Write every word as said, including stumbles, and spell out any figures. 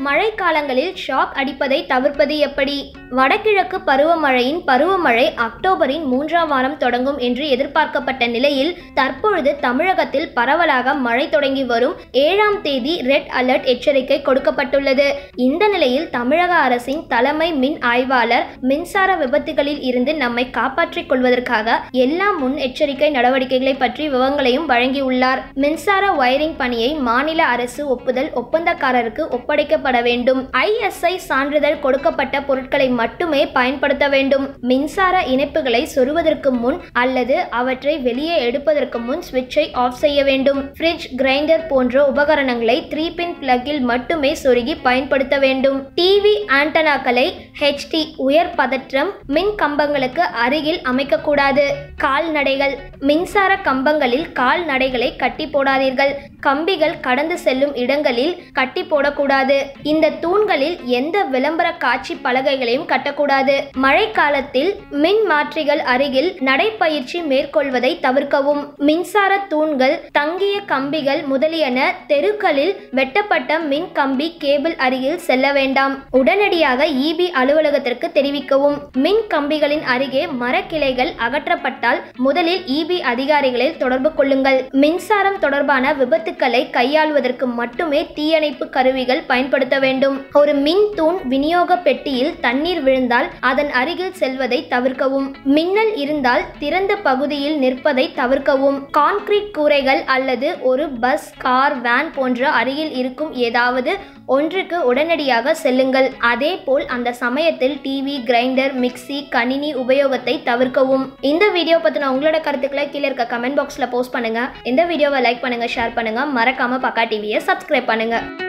மழைக்காலங்களில் ஷாக் அடிப்பதை தவிர்ப்பது எப்படி? வடகிழக்கு பருவமழையின் பருவமழை அக்டோபரின் மூன்றாம் வாரம் தொடங்கும் என்று எதிர்பார்க்கப்பட்ட நிலையில் தற்பொழுது தமிழகத்தில் பரவலாக மழை தொடங்கி வரும் ஏழாம் தேதி ரெட் அலர்ட் எச்சரிக்கை கொடுக்கப்பட்டுள்ளது. இந்த நிலையில் தமிழக அரசின் தலைமை மின் ஆய்வாளர் மின்சார விபத்துகளில் இருந்து நம்மை காப்பாற்றிக் கொள்வதற்காக எல்லா முன் எச்சரிக்கை நடவடிக்கைகளை பற்றி விவரங்களையும் வழங்கியுள்ளார். மின்சார வயரிங் பணியை மாநில அரசு ஒப்புதல் ஒப்பந்தக்காரருக்கு ஒப்படைக்கப்பட வேண்டும். ஐ எஸ் ஐ சான்றிதழ் கொடுக்கப்பட்ட பொருட்களை மட்டுமே பயன்படுத்த வேண்டும். மின்சார இணைப்புகளை சொருவதற்கு முன் அல்லது அவற்றை வெளியே எடுப்பதற்கு முன் சுவிட்சை ஆஃப் செய்ய வேண்டும். ஃப்ரிட்ஜ், கிரைண்டர் போன்ற உபகரணங்களை த்ரீ பின் பிளக்கில் மட்டுமே சொருகி பயன்படுத்த வேண்டும். டிவி ஆண்டனாக்களை ஹெச் டி உயர் பதற்றம் மின் கம்பங்களுக்கு அருகில் அமைக்கக்கூடாது. கால்நடைகள் மின்சார கம்பங்களில் கால்நடைகளை கட்டி போடாதீர்கள். கம்பிகள் கடந்து செல்லும் இடங்களில் கட்டி போடக்கூடாது. இந்த தூண்களில் எந்த விளம்பர காட்சி பலகைகளையும் கட்டக்கூடாது. மழைக்காலத்தில் மின் மாற்றிகள் அருகில் நடைப்பயிற்சி மேற்கொள்வதை தவிர்க்கவும். மின்சார தூண்கள், தங்கிய கம்பிகள் முதலியன தெருக்களில் வெட்டப்பட்ட மின் கம்பி கேபிள் அருகில் செல்ல வேண்டாம். உடனடியாக இ பி அலுவலகத்திற்கு தெரிவிக்கவும். மின் கம்பிகளின் அருகே மரக்கிளைகள் அகற்றப்பட்டால் முதலில் இ பி அதிகாரிகளை தொடர்பு கொள்ளுங்கள். மின்சாரம் தொடர்பான விபத்துக்களை கையாள்வதற்கு மட்டுமே தீயணைப்பு கருவிகள் பயன்படுத்த வேண்டும். ஒரு மின் தூண் விநியோக பெட்டியில் தண்ணீர் விழுந்தால் அதன் அருகில் செல்வதை தவிர்க்கவும். மின்னல் இருந்தால் திறந்த பகுதியில் நிற்பதை தவிர்க்கவும். கான்கிரீட் கூரைகள் அல்லது ஒரு பஸ், கார், வேன் போன்ற அருகில் இருக்கும் ஏதாவது ஒன்றுக்கு உடனடியாக செல்லுங்கள். அதே போல் அந்த சமயத்தில் டிவி, கிரைண்டர், மிக்சி, கணினி உபயோகத்தை தவிர்க்கவும். இந்த வீடியோ பத்தின உங்களோட கருத்துக்களை கீழே இருக்க கமெண்ட் பாக்ஸ்ல போஸ்ட் பண்ணுங்க. இந்த வீடியோவை லைக் பண்ணுங்க, ஷேர் பண்ணுங்க, மறக்காம பக்கா டிவியை சப்ஸ்கிரைப் பண்ணுங்க.